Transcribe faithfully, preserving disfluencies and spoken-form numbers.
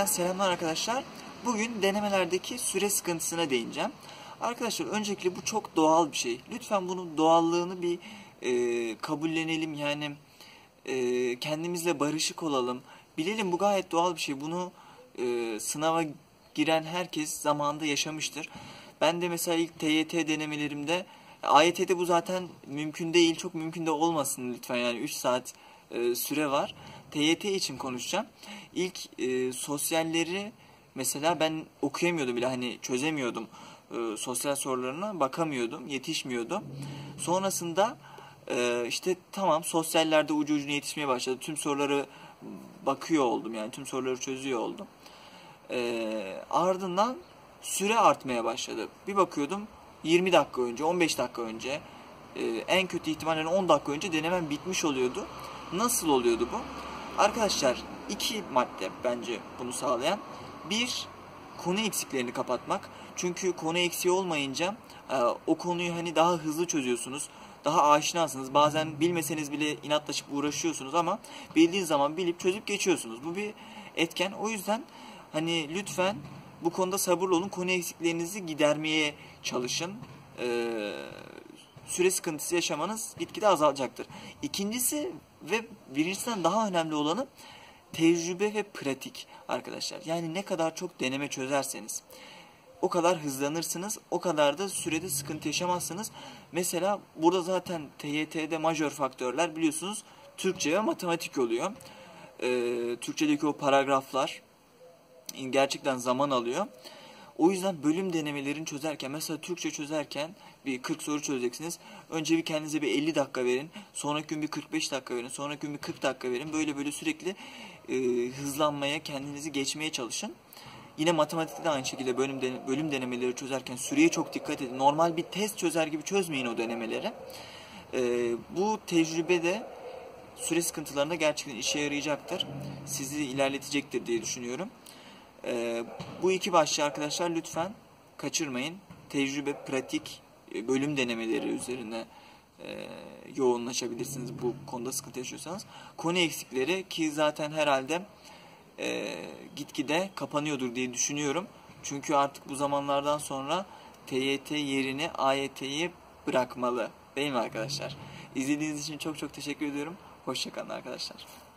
selamlar arkadaşlar. Bugün denemelerdeki süre sıkıntısına değineceğim. Arkadaşlar öncelikle bu çok doğal bir şey. Lütfen bunun doğallığını bir e, kabullenelim. Yani e, kendimizle barışık olalım. Bilelim bu gayet doğal bir şey. Bunu e, sınava giren herkes zamanında yaşamıştır. Ben de mesela ilk T Y T denemelerimde, A Y T'de bu zaten mümkün değil. Çok mümkün de olmasın lütfen, yani üç saat e, süre var. T Y T için konuşacağım. İlk e, sosyalleri mesela ben okuyamıyordum bile, hani çözemiyordum. E, sosyal sorularına bakamıyordum, yetişmiyordum. Sonrasında e, işte tamam, sosyallerde ucu ucuna yetişmeye başladı. Tüm soruları bakıyor oldum, yani tüm soruları çözüyor oldum. E, ardından süre artmaya başladı. Bir bakıyordum yirmi dakika önce, on beş dakika önce, e, en kötü ihtimalle on dakika önce denemem bitmiş oluyordu. Nasıl oluyordu bu? Arkadaşlar iki madde bence bunu sağlayan. Bir, konu eksiklerini kapatmak. Çünkü konu eksiği olmayınca e, o konuyu hani daha hızlı çözüyorsunuz. Daha aşinasınız. Bazen bilmeseniz bile inatlaşıp uğraşıyorsunuz ama bildiğiniz zaman bilip çözüp geçiyorsunuz. Bu bir etken. O yüzden hani lütfen bu konuda sabırlı olun. Konu eksiklerinizi gidermeye çalışın. Ee, süre sıkıntısı yaşamanız gitgide azalacaktır. İkincisi ve birincisinden daha önemli olanı tecrübe ve pratik arkadaşlar. Yani ne kadar çok deneme çözerseniz o kadar hızlanırsınız, o kadar da sürede sıkıntı yaşamazsınız. Mesela burada zaten T Y T'de majör faktörler biliyorsunuz Türkçe ve matematik oluyor. Ee, Türkçedeki o paragraflar gerçekten zaman alıyor. O yüzden bölüm denemelerini çözerken, mesela Türkçe çözerken bir kırk soru çözeceksiniz. Önce bir kendinize bir elli dakika verin. Sonraki gün bir kırk beş dakika verin. Sonraki gün bir kırk dakika verin. Böyle böyle sürekli e, hızlanmaya, kendinizi geçmeye çalışın. Yine matematikte de aynı şekilde bölüm, den bölüm denemeleri çözerken süreye çok dikkat edin. Normal bir test çözer gibi çözmeyin o denemeleri. E, bu tecrübe de süre sıkıntılarında gerçekten işe yarayacaktır. Sizi ilerletecektir diye düşünüyorum. Ee, bu iki başlığı arkadaşlar lütfen kaçırmayın. Tecrübe, pratik, bölüm denemeleri üzerine e, yoğunlaşabilirsiniz bu konuda sıkıntı yaşıyorsanız. Konu eksikleri ki zaten herhalde e, gitgide kapanıyordur diye düşünüyorum. Çünkü artık bu zamanlardan sonra T Y T yerini A Y T'yi bırakmalı. Değil mi arkadaşlar? İzlediğiniz için çok çok teşekkür ediyorum. Hoşça kalın arkadaşlar.